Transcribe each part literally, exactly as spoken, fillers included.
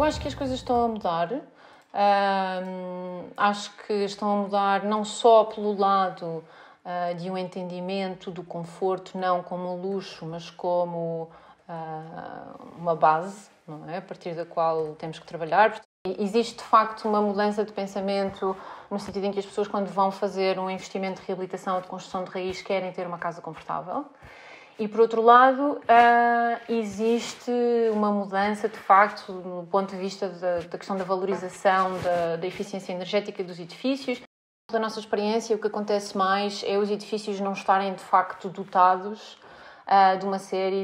acho que as coisas estão a mudar. Uh, acho que estão a mudar não só pelo lado uh, de um entendimento do conforto, não como um luxo, mas como uh, uma base, não é? A partir da qual temos que trabalhar. Existe, de facto, uma mudança de pensamento no sentido em que as pessoas, quando vão fazer um investimento de reabilitação ou de construção de raiz, querem ter uma casa confortável. E, por outro lado, existe uma mudança, de facto, no ponto de vista da, da questão da valorização da, da eficiência energética dos edifícios. Da nossa experiência, o que acontece mais é os edifícios não estarem, de facto, dotados de uma série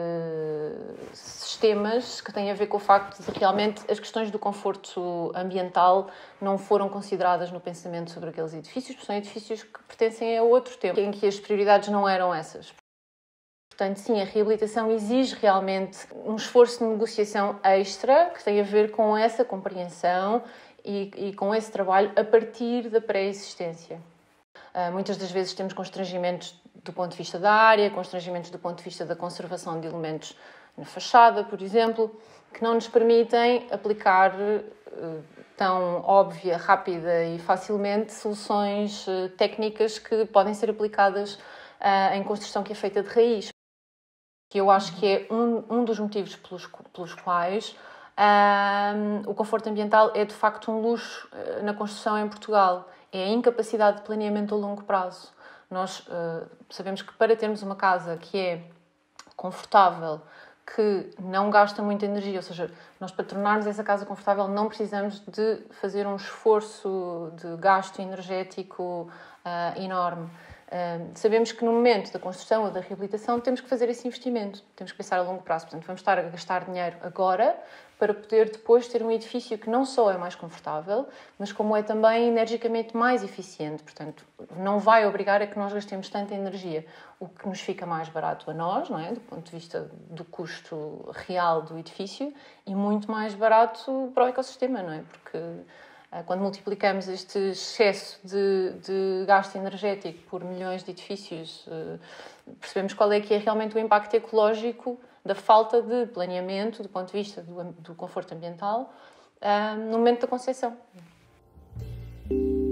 de sistemas que têm a ver com o facto de realmente as questões do conforto ambiental não foram consideradas no pensamento sobre aqueles edifícios, porque são edifícios que pertencem a outro tempo, em que as prioridades não eram essas. Portanto, sim, a reabilitação exige realmente um esforço de negociação extra que tem a ver com essa compreensão e, e com esse trabalho a partir da pré-existência. Uh, muitas das vezes temos constrangimentos do ponto de vista da área, constrangimentos do ponto de vista da conservação de elementos na fachada, por exemplo, que não nos permitem aplicar uh, tão óbvia, rápida e facilmente soluções uh, técnicas que podem ser aplicadas uh, em construção que é feita de raiz. Que eu acho que é um, um dos motivos pelos, pelos quais um, o conforto ambiental é de facto um luxo uh, na construção em Portugal. É a incapacidade de planeamento a longo prazo. Nós uh, sabemos que para termos uma casa que é confortável, que não gasta muita energia, ou seja, nós para tornarmos essa casa confortável não precisamos de fazer um esforço de gasto energético uh, enorme. Uh, sabemos que no momento da construção ou da reabilitação temos que fazer esse investimento, temos que pensar a longo prazo, portanto vamos estar a gastar dinheiro agora para poder depois ter um edifício que não só é mais confortável, mas como é também energicamente mais eficiente, portanto não vai obrigar a que nós gastemos tanta energia, o que nos fica mais barato a nós, não é? Do ponto de vista do custo real do edifício, e muito mais barato para o ecossistema, não é? Porque quando multiplicamos este excesso de, de gasto energético por milhões de edifícios, percebemos qual é que é realmente o impacto ecológico da falta de planeamento, do ponto de vista do, do conforto ambiental, no momento da concepção.